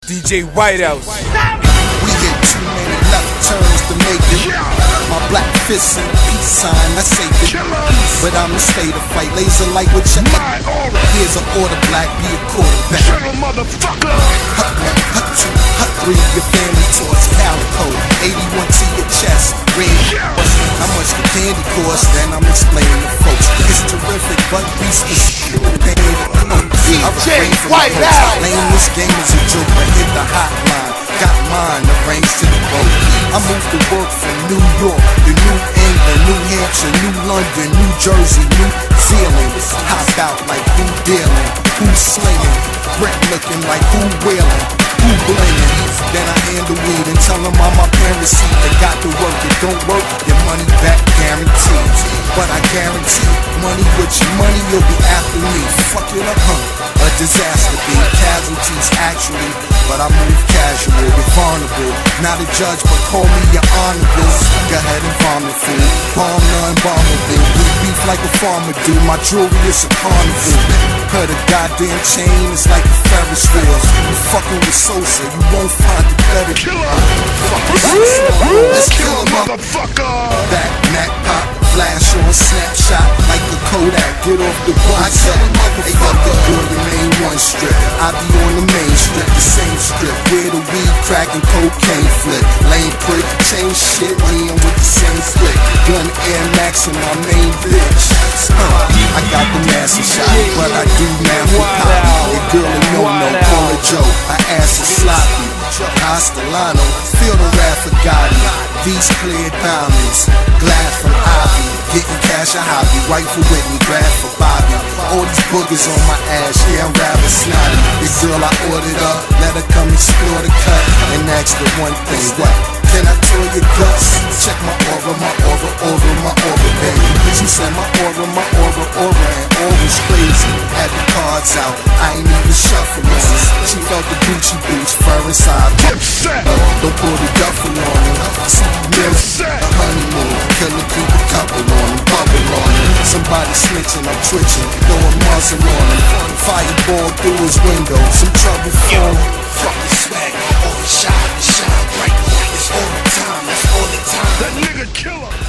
DJ Whiteowl. We hit too many left turns to make it. My black fist and a peace sign, I say it. But I'ma stay to fight, laser light with your Here's an order, black, be a quarterback. Motherfucker! Hut 1, hut 2, hut 3, your family towards Calico. 81 to your chest, red. How much the candy cost, then I'm explaining to folks. It's terrific, but beast DJ Whiteowl. Lame, this game is a joke, but hit the hotline. Got mine, arranged to the boat. I moved to work from New York to New England, New Hampshire, New London, New Jersey, New Zealand. Hop out like who dealing, who slinging, Brett looking like who wailing, who blinging. Then I hand the weed and tell them all my parents see they got to work. It don't work, your money back guaranteed. But I guarantee money with your money, you'll be after me. Fuck it up, huh? A disaster be casualties actually, but I move casual, be vulnerable. Not a judge, but call me your honorable. Go ahead and vomit, fool. Bomb none, bombable. We beef like a farmer do. My jewelry is a carnival. Heard a goddamn chain, it's like a Ferris wheel. You fucking with Sosa, you won't find the better killer. Let's kill a motherfucker. Back, neck, pop, flash on, snapshot like a Kodak. Get off the box. Hey, yo, the building ain't one strip. I be on the main strip, the same strip where the weed, crack, and cocaine flip. Lame prick, change shit, me with the same flick. Gun Air Max in my main bitch. I got the massive shot, but I do math with pop. A girl a no-no, call her Joe. Her ass is sloppy. Castellano, feel the wrath of Gotti. These clear diamonds, glass from Ivy. Getting cash a hobby, right for Whitney, grab for Bobby. All these boogers on my ass, yeah, I'm rather snotty. This girl I ordered up, let her come explore the cut. And ask the one thing, what? Can I tell your guts? Check my aura, baby. She said my aura, and aura's crazy. Had the cards out, I ain't even shuffle on her. She felt the Gucci boots, fur inside. Don't pull the duffel on her. A honeymoon, killer, keep a couple on him, bubble on him. Somebody snitching, I'm twitching, throw a muzzle on him. Fireball through his window, some trouble for him. Fuck the swag, all the shine bright. It's all the time, that's all the time. That nigga killer.